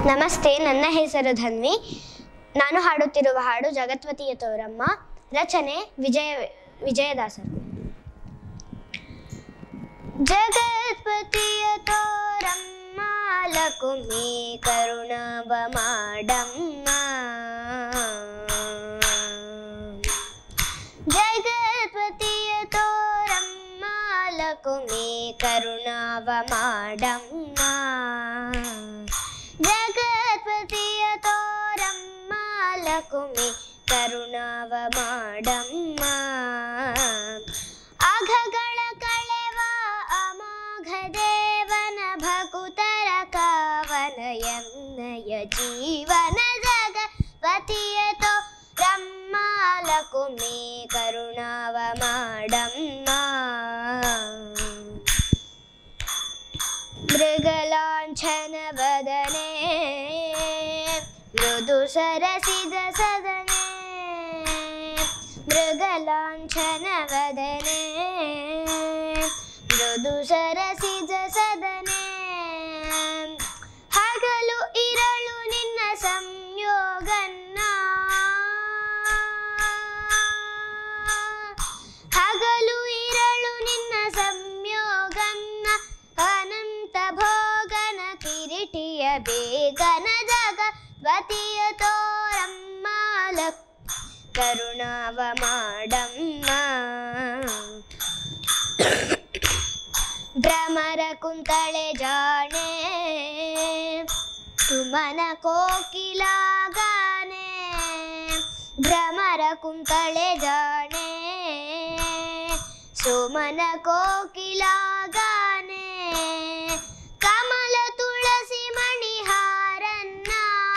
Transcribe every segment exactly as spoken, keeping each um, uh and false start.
ನಮಸ್ತೆ, ನನ್ನ ಹೆಸರು ಧನ್ವಿ. ನಾನು ಹಾಡುತ್ತಿರುವ ಹಾಡು ಜಗತ್ವತಿಯ ತೋರಮ್ಮ. ರಚನೆ ವಿಜಯ ವಿಜಯದಾಸರು. ಜಗತ್ವತಿಯ ತೋರಮ್ಮ ಲಕುಮಿ ಕರುಣವ ಮಾಡಮ್ಮ. ಜಗತ್ವತಿಯ ತೋರಮ್ಮ ಲಕುಮಿ ಕರುಣವ ಮಾಡಮ್ಮ. ಜಗತ್ವತಿಯ ತೋರಮ್ಮ ಲಕುಮಿ ಕರುಣವ ಮಾಡಮ್ಮ. ಅಘಗಳ ಕಳೆವ ಅಮೋಘ ದೇವನ ಭಕುತರ ಕಾವನ ಎನ್ನಯ ಜೀವನ. ಜಗತ್ವತಿಯ ತೋರಮ್ಮ ಲಕುಮಿ ಕರುಣವ ಮಾಡಮ್ಮ. ಮೃಗಲಾಂಛನ ವದನೆ ಮೃದು ಸರಸಿದ ಸದನೆ. ಮೃಗಲಾಂಛನ ವದನೆ ಮೃದು ಸರಸಿದ ಸದನೆ. ಹಗಲು ಇರಳು ನಿನ್ನ ಸಂಯೋಗನ್ನ. ಹಗಲು ಇರಳು ನಿನ್ನ ಸಂಯೋಗನ್ನ. ಅನಂತ ಭೋಗನ ಕಿರೀಟಿಯ ಬೇಗನ. ಜಗತ್ವತಿಯ ತೋರಮ್ಮ ಲಕ್ ಕರುಣವ ಮಾಡಮ್ಮ. ಭ್ರಮರ ಕುಂತಳೆ ಜಾಣೆ ಸುಮನ ಕೋಕಿಲಾಗಾನೆ. ಭ್ರಮರ ಕುಂತಳೆ ಜಾಣೆ ಸುಮನ ಕೋಕಿಲಾಗಾನೆ. ಕಮಲ ತುಳಸಿ ಮಣಿಹಾರನ್ನ.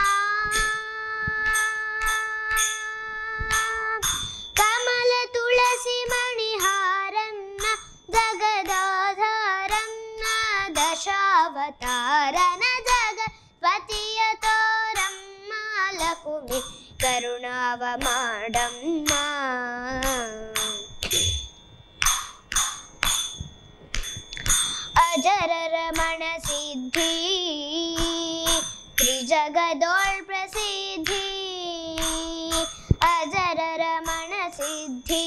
ಕಮಲ ತುಳಸಿ ಮಣಿಹಾರನ್ನ. ಜಗದಾಧಾರನ್ನ ದಶಾವತಾರನ. ಜಗತ್ವತಿಯ ತೋರಮ್ಮ ಲಕುಮಿ ಕರುಣವ ಮಾಡಮ್ಮ. ಅಜರ ರಮಣ ಸಿದ್ಧಿ ತ್ರಿಜಗದೋಳ್ ಪ್ರಸಿದ್ಧಿ. ಅಜರ ರಮಣ ಸಿದ್ಧಿ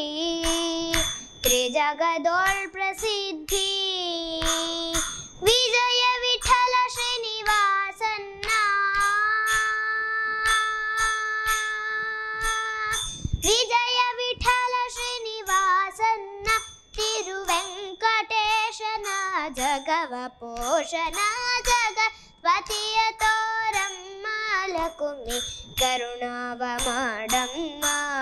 ತ್ರಿಜಗದೋಳ್ ಪ್ರಸಿದ್ಧಿ. ವಿಜಯ ವಿಠಲ ಶ್ರೀನಿವಾಸನ್ನ. ವಿಜಯ ವಿಠಲ ಶ್ರೀನಿವಾಸನ್ನ. ತಿರುವೆಂಕಟೇಶನ ಜಗವ ಪೋಷಣ. ಜಗತ್ವತಿಯ ತೋರಮ್ಮ ಲಕುಮಿ ಕರುಣವ ಮಾಡಮ್ಮ.